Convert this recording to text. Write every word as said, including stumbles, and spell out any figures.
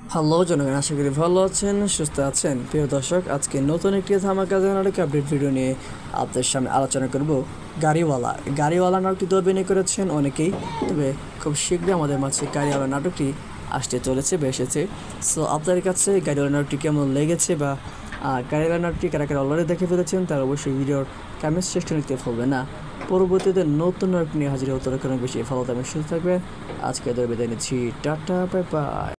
Hello জনগণ, আশা করি ভালো আছেন, সুস্থ আছেন। প্রিয় দর্শক, আজকে নতুন একটি ধামাকা নাটক আপডেট ভিডিও নিয়ে আপনাদের সামনে আলোচনা করব। গাড়িওয়ালা গাড়িওয়ালা নাটকটি তো অভিনয় করেছেন অনেকেই, তবে খুব শীঘ্রই আমাদের মাঝে গাড়িওয়ালা নাটকটি আসতে চলেছে বা এসেছে। সো আপনাদের কাছে গাড়িওয়ালা নাটকটি কেমন লেগেছে বা গাড়িওয়ালা নাটকটি কারা কারা অলরেডি দেখে ফেলেছেন তারা অবশ্যই ভিডিওর কমেন্ট সেকশনে লিখতে ভুলবেন না। পরবর্তীতে নতুন নাটক নিয়ে হাজির হতে অনেক বেশি ভালো থাকবেন, সুস্থ থাকবেন। আজকে বিদায় নিচ্ছি, টাটা, বাই বাই।